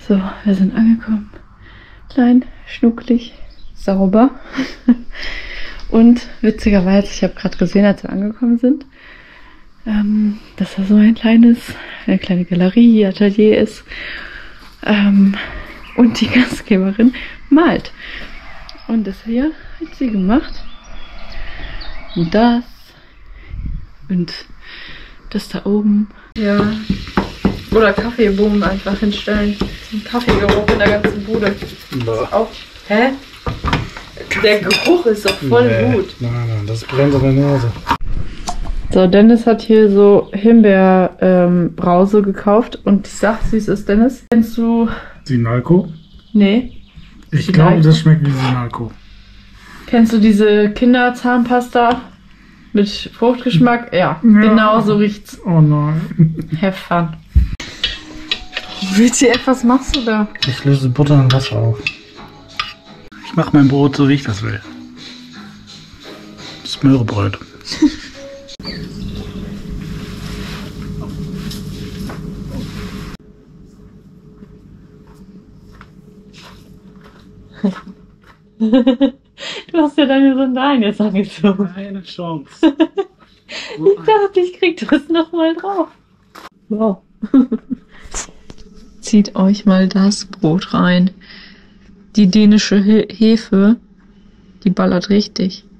So, wir sind angekommen. Klein, schnucklig, sauber. Und witzigerweise, ich habe gerade gesehen, als wir angekommen sind, dass da so eine kleine Galerie, Atelier ist. Und die Gastgeberin malt. Und das hier hat sie gemacht. Und das. Und das da oben. Ja. Oder Kaffeebohnen einfach hinstellen. So ein Kaffeegeruch in der ganzen Bude. Auch. Hä? Der Geruch ist doch voll gut. Nein, das brennt in der Nase. So, Dennis hat hier so Himbeerbrause gekauft. Und ich sag, süß ist Dennis. Kennst du... Sinalco? Nee. Ich glaube, das schmeckt wie Sinalco. Kennst du diese Kinderzahnpasta mit Fruchtgeschmack? Ja, genau so riecht's. Oh nein. Have fun. WTF, was machst du da? Ich löse Butter in Wasser auf. Ich mache mein Brot so, wie ich das will. Smörrebrot. Du hast ja deine Sandalen jetzt angezogen. Keine Chance. Ich dachte, ich krieg das nochmal drauf. Wow. Zieht euch mal das Brot rein. Die dänische Hefe, die ballert richtig.